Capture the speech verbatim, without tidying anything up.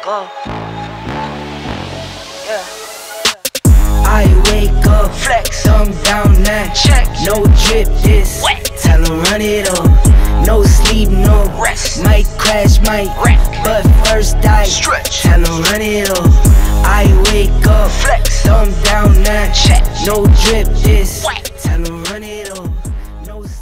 up. Yeah. I wake up, Flex. thumb down that Check. No drip this, Wet. tell 'em run it up. No sleep, no Rest. might crash, might Wreck. but first I Stretch. tell 'em run it up. I wake up, Flex. thumb down that Check. No drip this, Wet.